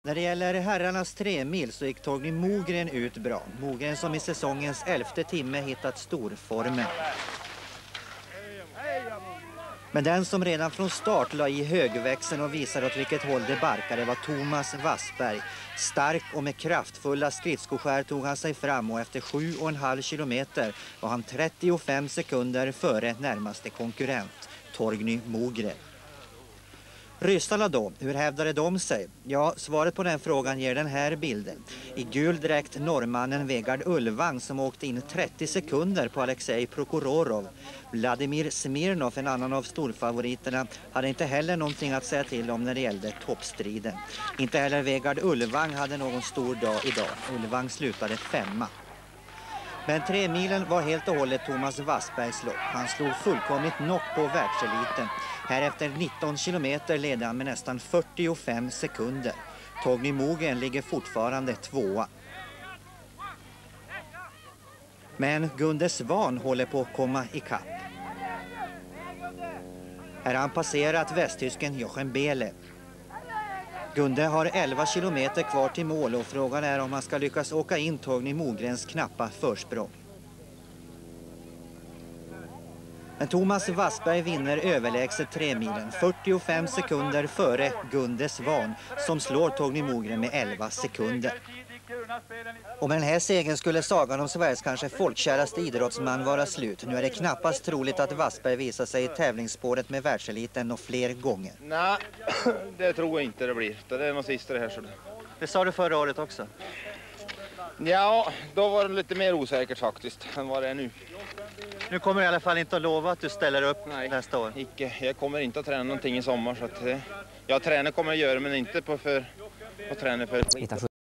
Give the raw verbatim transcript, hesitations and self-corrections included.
När det gäller herrarnas tremil så gick Torgny Mogren ut bra. Mogren som i säsongens elfte timme hittat storformen. Men den som redan från start la i högväxeln och visade åt vilket håll det barkade var Thomas Wassberg. Stark och med kraftfulla skridskoskär tog han sig fram och efter sju och en halv kilometer var han trettiofem sekunder före närmaste konkurrent, Torgny Mogren. Ryssarna då, hur hävdade de sig? Ja, svaret på den frågan ger den här bilden. I gul dräkt norrmannen Vegard Ulvang som åkte in trettio sekunder på Alexej Prokhorov. Vladimir Smirnov, en annan av storfavoriterna, hade inte heller någonting att säga till om när det gällde toppstriden. Inte heller Vegard Ulvang hade någon stor dag idag. Ulvang slutade femma. Men tremilen var helt och hållet Thomas Wassbergs lopp. Han slog fullkomligt knock på världseliten. Här efter nitton kilometer ledde han med nästan fyrtiofem sekunder. Torgny Mogren ligger fortfarande tvåa. Men Gunde Svan håller på att komma ikapp. Här har han passerat västtysken Jochen Behle. Gunde har elva kilometer kvar till mål och frågan är om han ska lyckas åka in Torgny Mogrens knappa försprång. Men Thomas Wassberg vinner överlägset tremilen, fyrtiofem sekunder före Gunde Svan som slår Torgny Mogren med elva sekunder. Och med den här segern skulle sagan om Sveriges kanske folkkäraste idrottsman vara slut. Nu är det knappast troligt att Wassberg visar sig i tävlingsspåret med världseliten och fler gånger. Nej, det tror jag inte det blir. Det är nog sista det här. Så det... det sa du förra året också? Ja, då var det lite mer osäkert faktiskt än vad det är nu. Nu kommer jag i alla fall inte att lova att du ställer upp Nej, nästa år. Icke. Jag kommer inte att träna någonting i sommar. Så att, jag tränar kommer jag göra men inte på för att träna för...